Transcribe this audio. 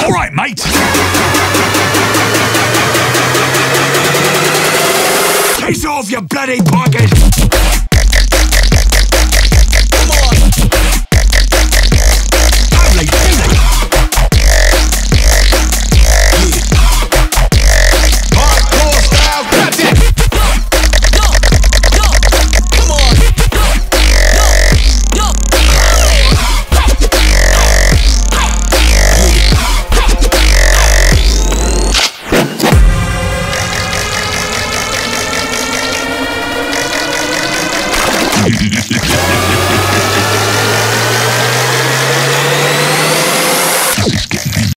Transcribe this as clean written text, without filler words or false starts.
All right, mate. Piss off, you bloody pocket. Come on. Holy shit. Hardcore style, grab that. Come on.